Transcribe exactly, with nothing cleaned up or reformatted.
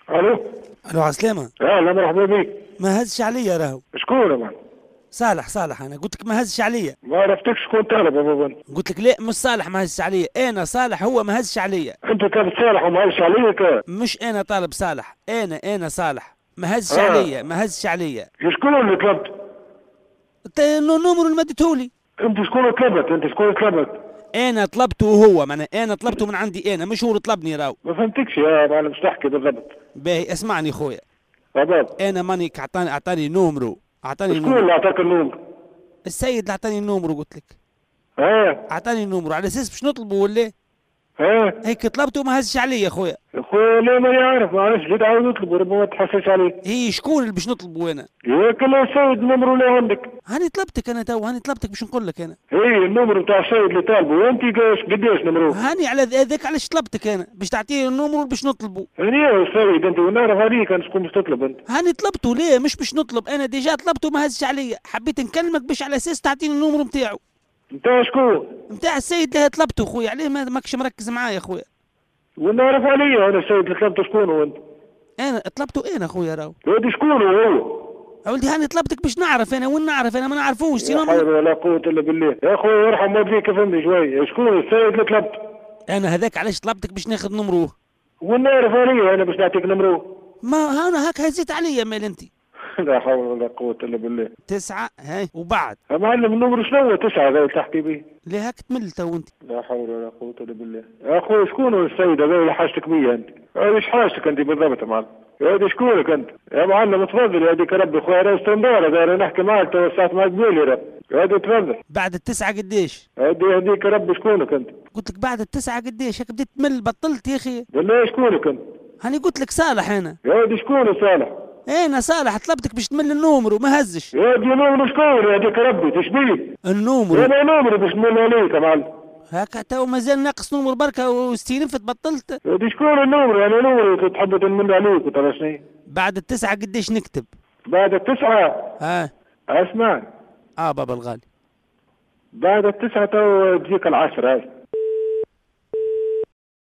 الو. الو عسلامة. اهلا مرحبا بك. ما هزش عليا راهو. شكون يا مان؟ صالح صالح انا قلت لك ما هزش عليا. ما عرفتكش شكون طالب يا بابا. قلت لك لا مش صالح ما هزش عليا، انا صالح هو ما هزش عليا. انت طالب صالح وما هزش عليك؟ مش انا طالب صالح، انا انا صالح ما هزش آه. عليا ما هزش عليا. شكون اللي طلبت؟ انت النمر اللي مديتهولي. انت شكون طلبت؟ انت شكون طلبت؟ انا طلبته هو، معناها انا طلبته من عندي انا، مش هو اللي طلبني راهو. ما فهمتكش يا معلم، ايش تحكي بالضبط؟ باهي اسمعني خويا. بابا انا ماني اعطاني اعطاني نومرو، اعطاني شكون نومرو. اللي اعطاك النوم؟ السيد اللي اعطاني النومرو قلت لك. ها اعطاني النومرو على اساس باش نطلبه ولا ها هيك طلبته وما هزش عليا خويا. يا خويا لا ماني عارف، ما عرفتش اللي تعاود نطلب ربما ما تحسش عليه. هي شكون اللي باش نطلبه انا؟ يا كل السيد النمر اللي عندك. هاني طلبتك انا تو، هاني طلبتك باش نقول لك انا. هي النمر بتاع السيد اللي طالبه، وانت قاش قداش نمروه؟ هاني على هذاك علاش طلبتك انا باش تعطيني النمر باش نطلبه. هني يا السيد انت ونعرف عليك انا شكون باش تطلب انت. هاني طلبته ليه مش باش نطلب، انا ديجا طلبته ما هزش عليا، حبيت نكلمك باش على اساس تعطيني النمر نتاعو. انت شكون؟ نتاع السيد اللي طلبته خويا، عليه ما ماكش مركز معايا خويا. ونعرف عليا انا السيد اللي طلبته شكون هو انت؟ انا طلبته انا خويا راهو. هادي شكون هو هو؟ يا ولدي هاني طلبتك باش نعرف انا، وين نعرف انا ما نعرفوش لا سينو. حول ولا قوة الا بالله، يا خويا ارحم والديك فهمني شوية، شكون السيد اللي طلبته؟ انا هذاك علاش طلبتك باش ناخذ نمروه. ونعرف عليا انا باش نعطيك نمروه. ما انا هاك هزيت عليا مال انت. لا حول ولا قوة الا بالله. تسعة هاي وبعد. يا معلم النمر شنو هو تسعة هذا اللي تحكي به؟ ليه هاك تمل تو انت. لا حول ولا قوة الا بالله، يا خويا شكون هو السيد هذا اللي حاجتك بيه انت؟ ايش حاجتك انت بالضبط يا معلم؟ هادي شكونك انت؟ يا معلم تفضل هذيك ربي خويا راهي استندار هذا، انا نحكي معك تو ساعة ما تقولي راه، هادي تفضل. بعد التسعة قديش؟ هادي هذيك ربي شكونك انت؟ قلت لك بعد التسعة قديش؟ هيك بديت تمل بطلت يا اخي. بالله شكونك انت؟ هاني قلت لك صالح انا. هادي شكون صالح؟ انا صالح طلبتك باش تمل النومر وما هزش. هادي نمر شكون هذيك ربي تشبيه؟ النومر. انا نمر باش نمل عليك يا معلم. هكا تو مازال ناقص نومر بركة واستلفت بطلت. هادي شكون النمر؟ انا نمر تحب تنمل عليك ترى شنو؟ بعد التسعة قديش نكتب؟ بعد التسعة ها. اسمع. اه بابا الغالي. بعد التسعة تو تجيك العشرة هاي.